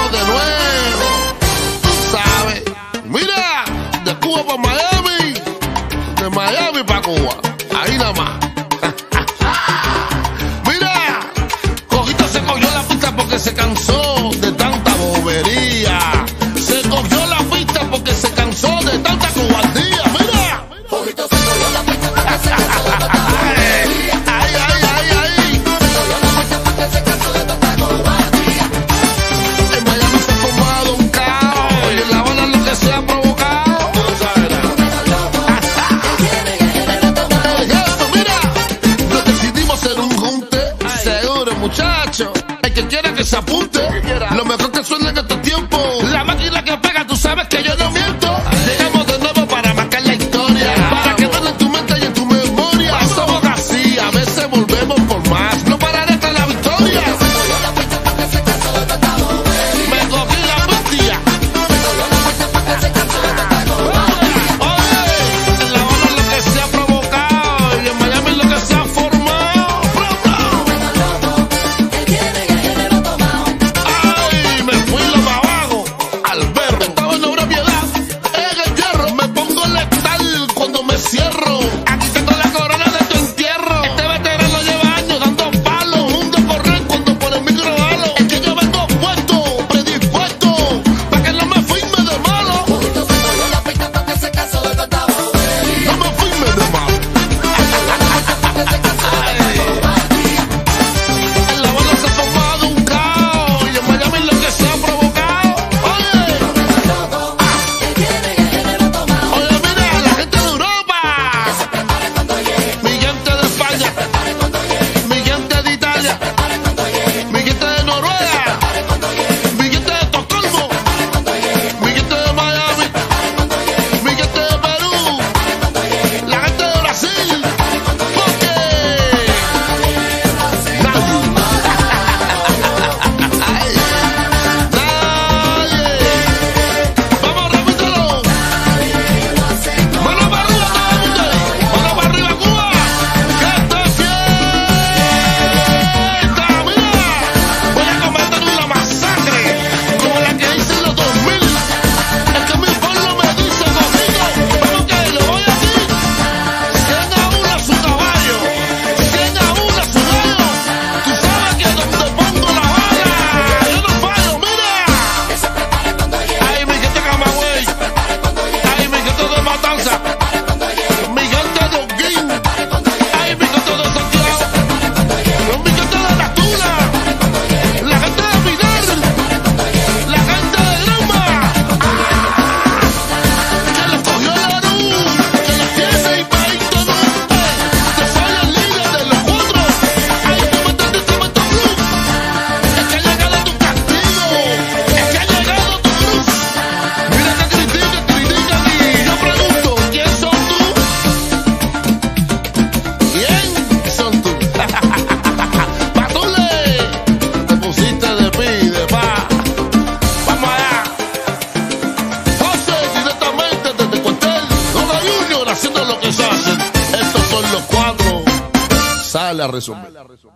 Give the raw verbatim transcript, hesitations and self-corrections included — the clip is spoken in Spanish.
estamos de nuevo. Tú sabes. Mira, de Cuba para Miami. De Miami para Cuba. Ahí nada más. Mira, Coquito se cogió la pista porque se cansó de tanta bobería. Se cogió la pista porque se cansó de tanta cobardía. Mira, Coquito se cogió la pista porque se cansó de tanta bobería. Ay, ay, ay, ay. Se cogió la pista porque se cansó de tanta cobardía. En Miami se ha formado un caos y en La Habana lo que se ha provocado. Tú no sabes nada. Mira, nos decidimos hacer un junte. Seguro, muchacho. El que quiera que se apunte. Lo mejor que suena en estos tiempos. La máquina que pega, tú sabes que yo no miento. Llegamos de nuevo para marcar la historia. Para que quede en tu mente y en tu memoria. Somos así, a veces volvemos por más. No pararé hasta la victoria. Me cogí la bestia. Oye, en La Habana lo que se ha provocado y en Miami lo que se ha formado. Ay, me fui lo más abajo. Alberto, estaba en obra piedad. En el hierro me pongo letal cuando me cierro. Aquí tengo la corona de tu entierro. Este veterano lleva años dando palos. Mundo correr cuando por el micro halo. Es que yo vengo puesto, predispuesto, para que no me firme de malo. No me firme de malo. En La Habana se ha formado un caos y en Miami lo que se ha provocado. Oye, oye, mira, la gente de Europa, mi gente de España, mi gente de Italia, mi gente de Noruega, mi gente de Estocolmo, mi gente de Miami, mi gente de Perú, la gente de Brasil, porque nadie, ay, nadie, vamos, repítelo, mano para arriba todo el mundo ahí, mano para arriba Cuba, que esto es fiesta, mira, voy a cometer una masacre, como la que hice en los dos mil, es que mi pueblo me dice, Coquito, vamos que lo voy aquí, cien a uno su caballo, cien a uno su gallo, tú sabes que donde pongo la bala, yo no fallo, mira, ay, mi gente de Camagüey, ay, mi gente de Matanza, mi gente de Holguín, ay, mi gente de Santiago, mi gente de La Tuna, la gente de Pinar, la gente de Granma, que les cogió la luz, que les tiene y país no, que soy el líder de los cuatro, ay, tú me entendiste, me entendí, es que ha llegado tu castigo, es que ha llegado tu cruz, mira que critican, critican y yo pregunto, ¿quién son tú? ¿Quién son tú? Patule, te pusiste de pi, de pa, vamos allá. José, directamente desde cuartel, Lola Junior haciendo lo que se hace. Estos son los cuatro. Sale a resolver.